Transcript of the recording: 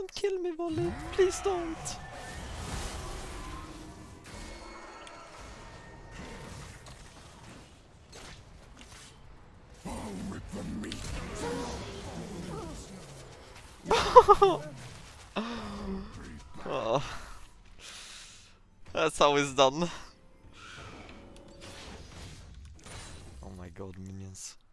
Don't kill me, Volley. Please don't. Oh. That's how it's done. Oh my god, minions.